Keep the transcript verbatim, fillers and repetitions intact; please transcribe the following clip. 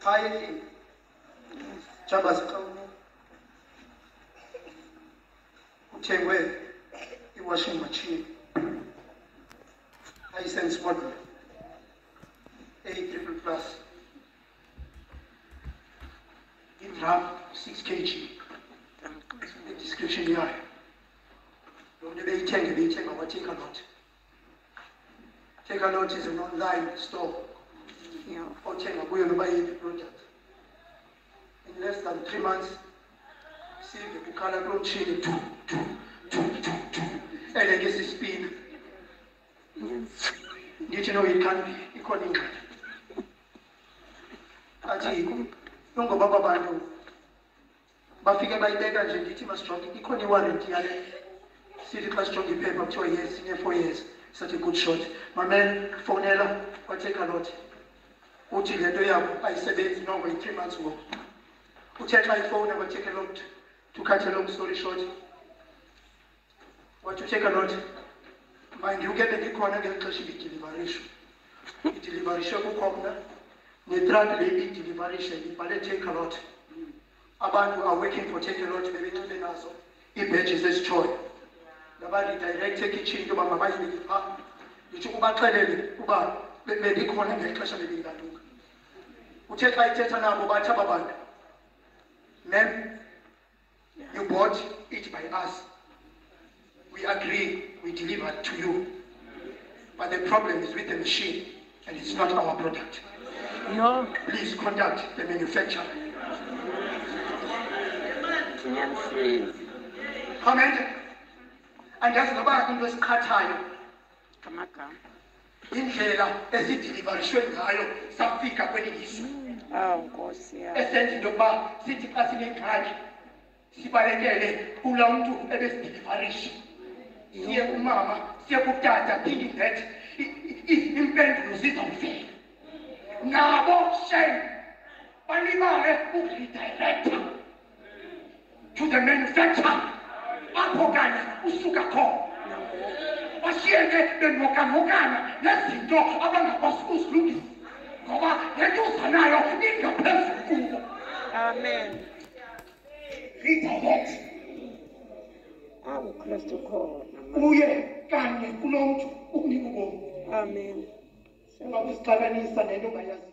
Chaying. Jabas uthengwe i-washing machine license model A triple plus in-drum six kilograms. The description yayo lona beyithenge beyithenga kwa-takealot. takealot is an online store othenga kuyo noba yiphi product. In less than three months, see the color grow chili, two, two, two, two, two, and I guess it's speed. Did you know it can be economic? Ati, nongo baba bando. Bafika by dega nje ndithi ma strong ikoni warranty yale. See the class strong paper two years, senior four years. Such a good shot. My man phonela or takealot. Uthi lento yakho ayisebenzi nongo in three months ago. Uthatha iphone and takealot. To cut a long story short, what you takealot, mind you get the corner and touch the deliveration. The deliveration will come now. The drug lady deliveration, the ballet takealot. Abantu are working for takealot, maybe not the naso. It badges this joy. The body direct kitchen to my mind with the park. You took about clearly, about the corner and clash of the big look. We take like Tetana about Tababan. Ma'am, you bought it by us. We agree, we deliver to you. But the problem is with the machine, and it's not our product. No. Please contact the manufacturer. Comment. And that's the back in this car tire. Indlela esideliverishwe ngayo safika kweliliso. Oh, Nkosi yami. Esenza into ba sithi xa sinengxaki sibalekele kula umuntu ebesideliverisha. Siye kumama, siye kutata, thinking that impendulo zizawuvela. Nabo shame balibale ukudirector to the manufacturer. Apho kanye usuka khona. Basiyeke benokana nezinto abangakwazi ukuzilungisa ngoba lento uzanayo ingaphezulu kubo. Amen. Redirect. Awu Kristu khona. Uye kanye kulo muntu ukunika ubomi. Amen. Ungabusixabanisa nento ongayazi.